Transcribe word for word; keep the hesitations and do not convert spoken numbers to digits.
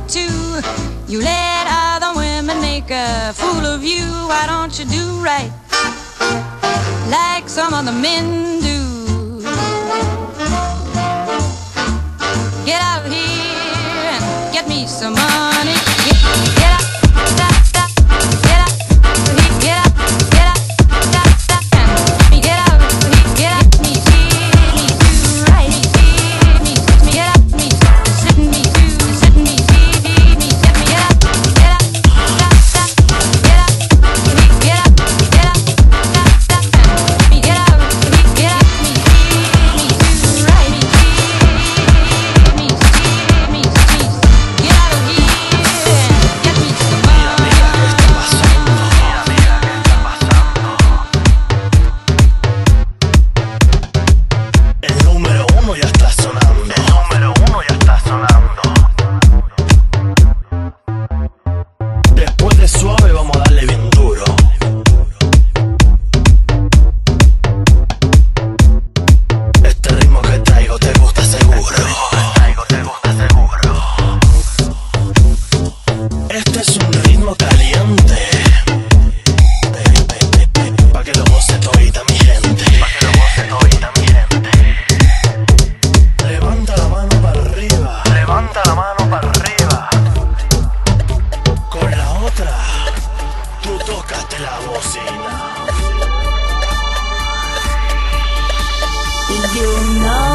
too. You let other women make a fool of you. Why don't you do right like some other men do? Get out of here and get me some money. Get, get out, stop, stop, get out, get out, get out, stop, stop, and get out, get out, me, me, do right, me, me, get out, me, sit me, do, sit me, me, me, get me, get out, get out, stop, stop, get out, get out, get out, stop, stop, and me, get out, get out, me, me, do right, me, me, me, me, get out of here and get me some money. El número uno ya está sonando. El número uno ya está sonando. Después de suave vamos a darle bien duro. Este ritmo que traigo te gusta seguro. Este ritmo que traigo te gusta seguro. Este es un ritmo caliente. Pa' que lo goce todita mi gente. Pa' que lo goce todita mi gente. Levanta la mano para arriba. Levanta la mano para arriba. Con la otra, tú tocaste la bocina. You know